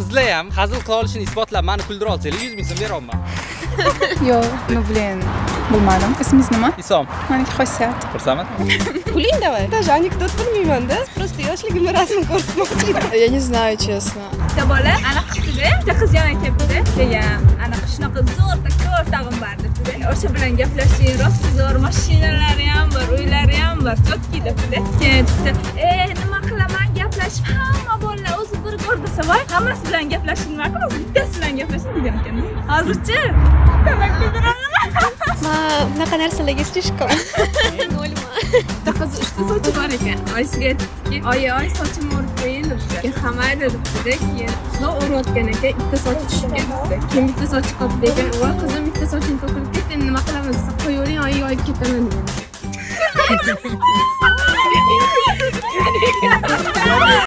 Qizlar ham hazil qila olishini isbotlab meni kuldira olsanglar 100 ming so'm beraman. Yo'q, блин, bilmadim. Ismingiz nima? Isom. Meniki Xosiyat. Xursandman. Kuling давай. Даже anekdot bilmayman-da. Просто yoshligimni rasm ko'rsatmoqchi edim. Я не знаю, честно. Bitta bola anaqa chiqdi, bitta qiz yana kelibdi. Degan, anaqa shunaqa zo'r taktor tag'in bor debdi. O'sha bilan gaplashing, rost zo'r mashinalari ham bor, uylari ham bor, chotki debdi. Keyin nima qilaman, gaplashib hamma bolalar o'zi bir ko'r desa, voy, hammasi bilan gaplashing nima qilasiz? Bittasi bilan gaplashing degan ekan. Hozirchi demak bildiraman. Men bunaqa narsalarga strishkom. Nolma. Bitta qiz 3 ta sochi bor ekan. Oyisiga aytdiki, oy sochimni o'rib qo'ying debdi. Hamaydi debdi. Keyin shunaqa o'rayotgan ekan, bitta sochi tushib ketdi. Keyin bitta sochi qoldi ekan. Voy qizim, bitta soching to'kilib ketdi, endi nima qilamiz desa, qo'yavering, oyiga olib ketaman degan.